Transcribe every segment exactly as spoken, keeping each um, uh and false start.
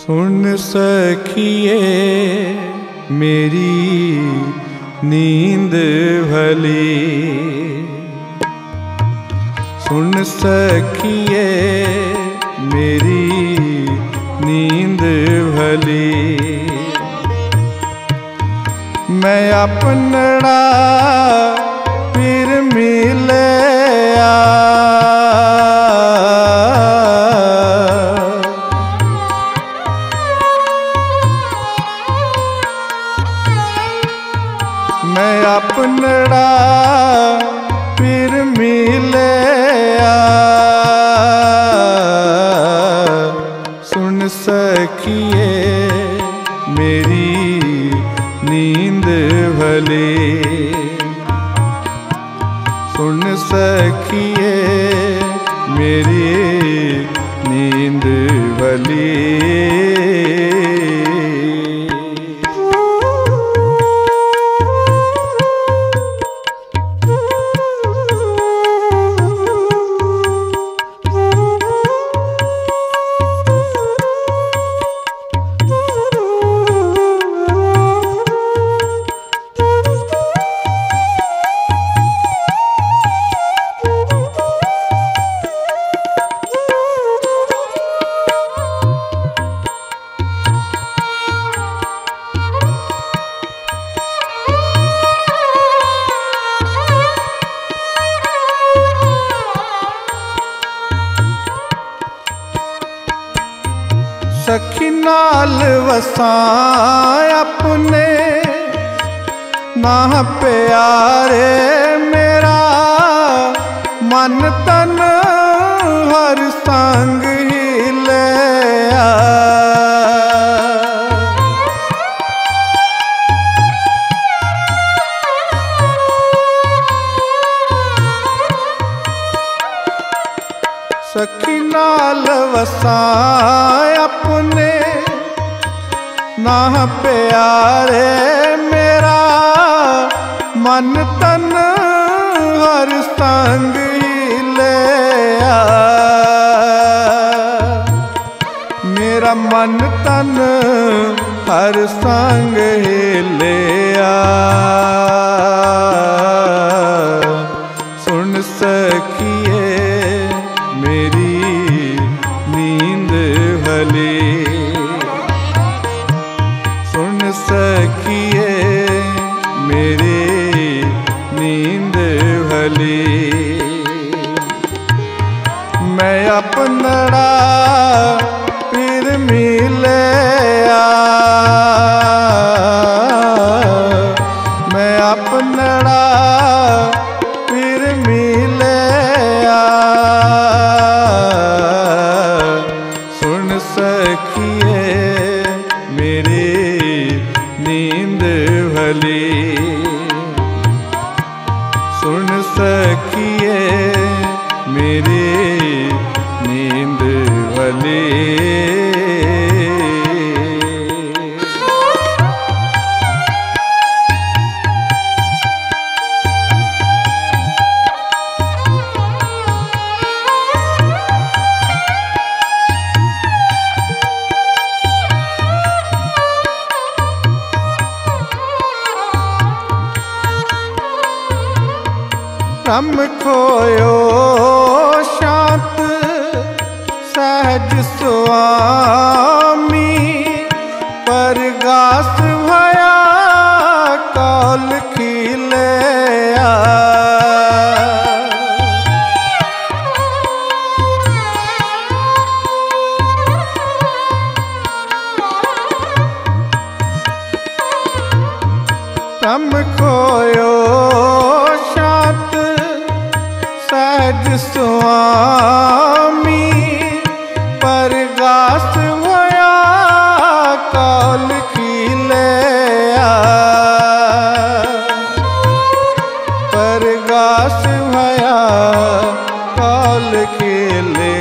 सुन सखिए मेरी नींद भली, सुन सखिए मेरी नींद भली। मैं अपनड़ा फिर मिले मैं अपनड़ा फिर मिले सुन सखिए मेरी नींद भली, सुन सखिए मेरी नींद भली। सखी नाल वसां अपने ना प्यारे, मेरा मन तन हर संग ही ले सखी नाल वसां अपने ना प्यारे, मेरा मन तन हर संग ही ले मेरा मन तन हर संग ही ले सुन सखिए मेरी नींद भली, सुन सखिए मेरी नींद भली। मैं अपनड़ा फिर मिले मैं अपनड़ा फिर मिले सुन सखिए मेरी नींद भली, सुन सखिए मेरी नींद भली। भ्रम खोयो शांत सहज स्वामी, परगास भया कौल खिले भ्रम खोयो सहज स्वामी, परगास भया कौल खिले परगास भया कौल खिले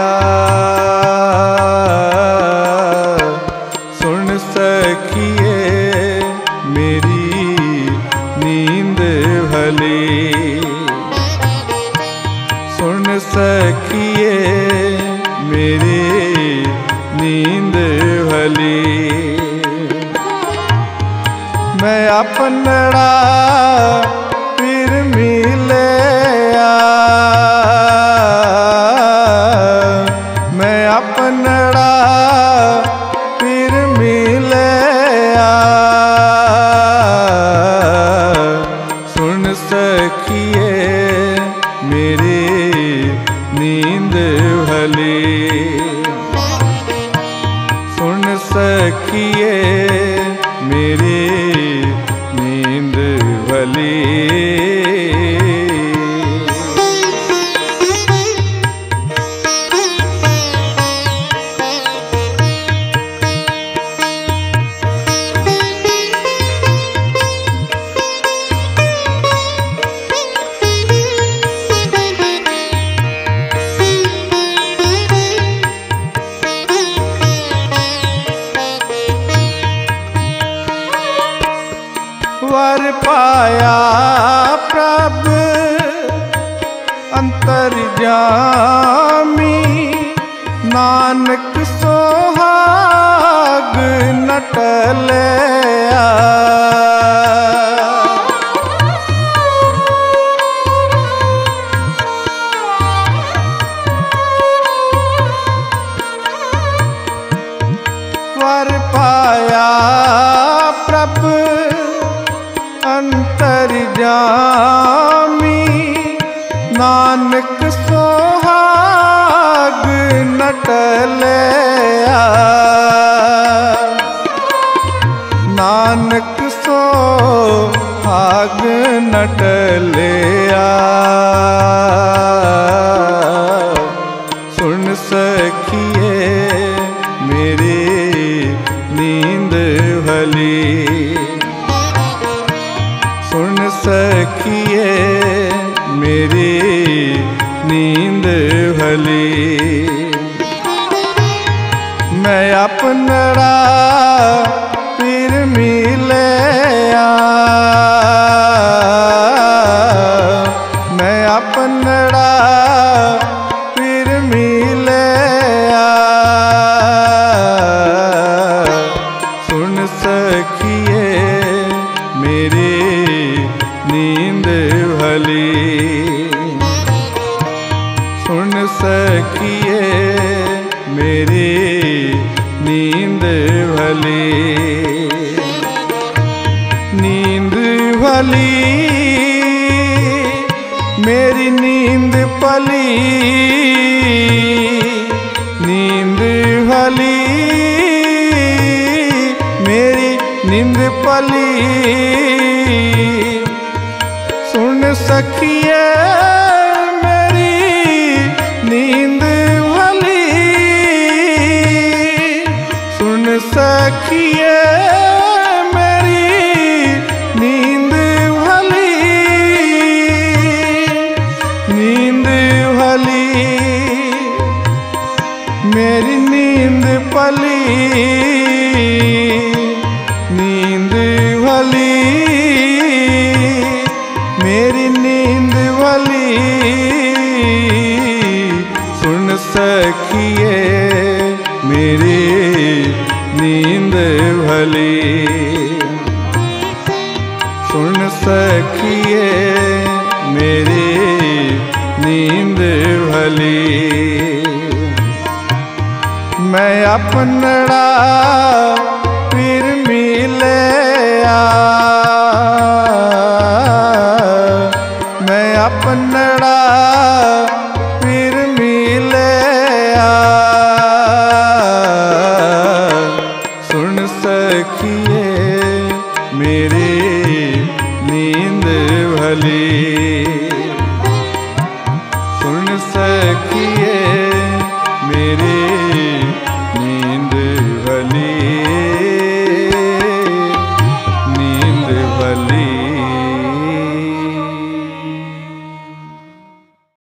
सुन सखिए मेरी नींद भली। मैं अपनड़ा फिर मिले आ, मैं अपनड़ा फिर मिले आ। सुन सखिए मेरी नींद भली, सुन सखिए मेरी नींद भली। वर पाया प्रभु अंतर्यामी, नानक सोहाग न टलया। वर पाया प्रभु अंतर्यामी, नानक सोहाग न टलया। नानक सोहाग न टलया। सुन सखिए मेरी नींद भली, सुन सखिए मेरी नींद भली। मैं अपनड़ा फिर मिले आ, मैं अपनड़ा फिर मिले आ। सुन सखिए मेरी नींद भली, सुन सखिए मेरी नींद भली। नींद भली मेरी नींद पली, नींद भली मेरी नींद पली। सुन सखिए मेरी नींद भली, सुन सखिए मेरी नींद भली। नींद भली मेरी नींद पली, नींद भली मेरी नींद भली। सुन सखिए मेरी नींद भली, सुन सखिए मेरी नींद भली। मैं अपनड़ा फिर मिले आ, मैं अपनड़ा फिर मिले आ। सुन सखिए मेरी नींद भली।